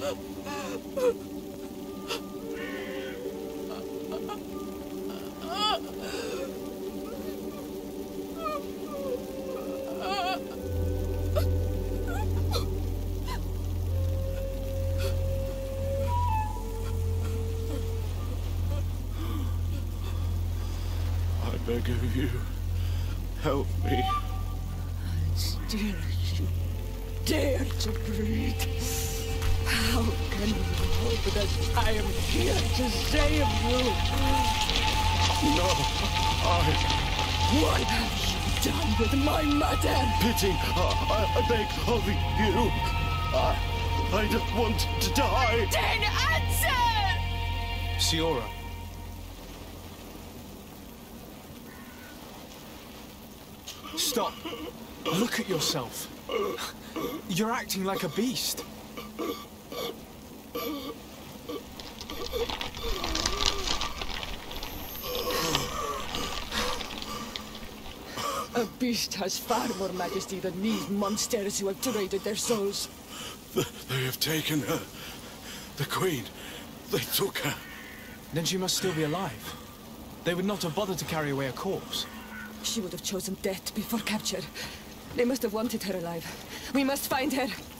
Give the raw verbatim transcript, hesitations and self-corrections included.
I beg of you, help me. Still you dare to breathe. How can you hope that I am here to save you? No, I... What have you done with my mother? Pity, I, I, I beg of you. I, I don't want to die. Then answer! Siora. Stop. Look at yourself. You're acting like a beast. A beast has far more majesty than these monsters who have traded their souls. The, they have taken her. The Queen. They took her. Then she must still be alive. They would not have bothered to carry away a corpse. She would have chosen death before capture. They must have wanted her alive. We must find her.